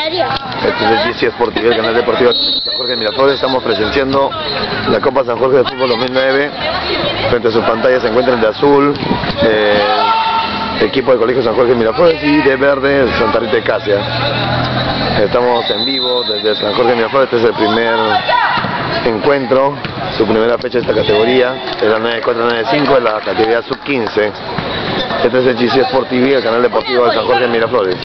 Este es el GC Sport TV, el canal deportivo San Jorge de Miraflores. Estamos presenciando la Copa San Jorge de Fútbol 2009. Frente a sus pantallas se encuentran de azul el equipo del Colegio San Jorge de Miraflores y de verde Santa Rita de Casia. Estamos en vivo desde San Jorge de Miraflores. Este es el primer encuentro, su primera fecha de esta categoría. Es la 9495 de la categoría sub-15. Este es el GC Sport TV, el canal deportivo de San Jorge de Miraflores.